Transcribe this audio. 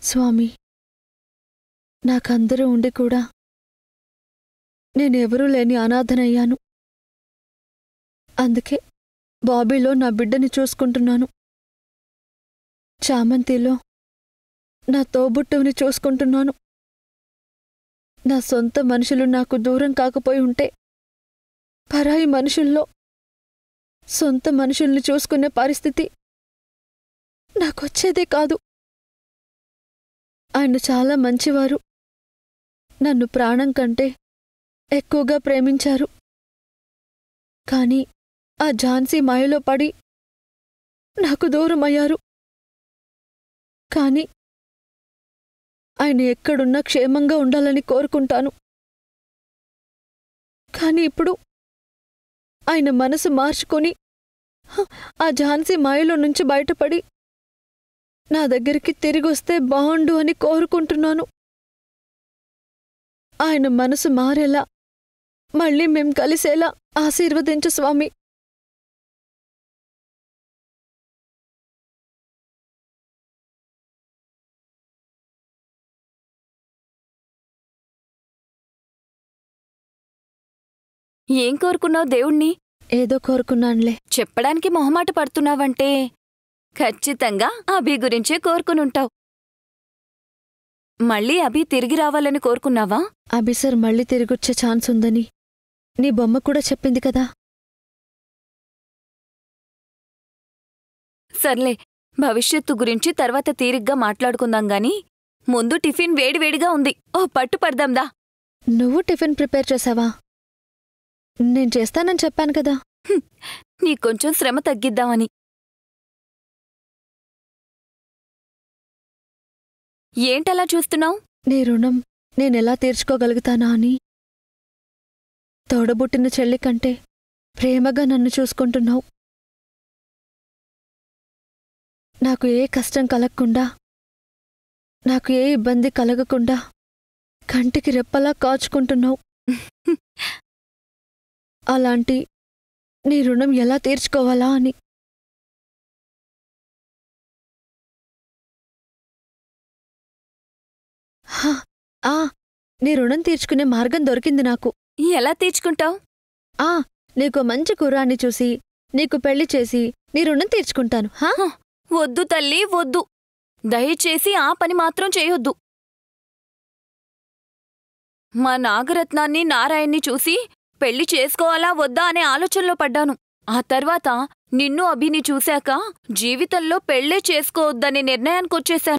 స్వామి, నాకందరూ ఉండి కూడా నేనెవరూ లేని అనాథనయ్యాను. అందుకే బాబీలో నా బిడ్డని చూసుకుంటున్నాను. చామంతిలో నా తోబుట్టువుని చూసుకుంటున్నాను. నా సొంత మనుషులు నాకు దూరం కాకపోయి ఉంటే పరాయి మనుషుల్లో సొంత మనుషుల్ని చూసుకునే పరిస్థితి నాకొచ్చేదే కాదు. ఆయన చాలా మంచివారు. నన్ను ప్రాణం కంటే ఎక్కువగా ప్రేమించారు. కానీ ఆ ఝాన్సీ మాయలో పడి నాకు దూరమయ్యారు. కానీ ఆయన ఎక్కడున్నా క్షేమంగా ఉండాలని కోరుకుంటాను. కానీ ఇప్పుడు ఆయన మనసు మార్చుకొని ఆ ఝాన్సీ మాయలో నుంచి బయటపడి నా దగ్గరికి తిరిగొస్తే బావుండు అని కోరుకుంటున్నాను. ఆయన మనసు మారేలా, మళ్ళీ మేం కలిసేలా ఆశీర్వదించు స్వామి. ఏం కోరుకున్నావు దేవుణ్ణి? ఏదో కోరుకున్నానులే. చెప్పడానికి మొహమాట పడుతున్నావంటే ఖచ్చితంగా అభి గురించే కోరుకునుంటావు. మళ్ళీ అభి తిరిగి రావాలని కోరుకున్నావా? అభిసర్ మళ్ళీ తిరిగొచ్చే ఛాన్స్ ఉందని నీ బొమ్మ కూడా చెప్పింది కదా. సర్లే, భవిష్యత్తు గురించి తర్వాత తీరిగ్గా మాట్లాడుకుందాం గాని ముందు టిఫిన్ వేడివేడిగా ఉంది. ఓ పట్టు పడదాందా. నువ్వు టిఫిన్ ప్రిపేర్ చేసావా? నేను చేస్తానని చెప్పాను కదా. నీకొంచెం శ్రమ తగ్గిద్దామని. ఏంటలా చూస్తున్నావు? నీ రుణం నేనెలా తీర్చుకోగలుగుతానా అని. తోడబుట్టిన చెల్లి కంటే ప్రేమగా నన్ను చూసుకుంటున్నావు. నాకు ఏ కష్టం కలగకుండా, నాకు ఏ ఇబ్బంది కలగకుండా కంటికి రెప్పలా కాచుకుంటున్నావు. అలాంటి నీ రుణం ఎలా తీర్చుకోవాలా అని. నీ రుణం తీర్చుకునే మార్గం దొరికింది నాకు. ఎలా తీర్చుకుంటావు? నీకో మంచి కుర్రాన్ని చూసి నీకు పెళ్లి చేసి నీ రుణం తీర్చుకుంటాను. వద్దు తల్లి, వద్దు. దయచేసి ఆ పని మాత్రం చేయొద్దు. మా నాగరత్నాన్ని నారాయణ్ణి చూసి పెళ్లి చేసుకోవాలా వద్దా అనే ఆలోచనలో పడ్డాను. ఆ తర్వాత నిన్ను అభిని చూశాక జీవితంలో పెళ్లే చేసుకోవద్దనే నిర్ణయానికొచ్చేశాను.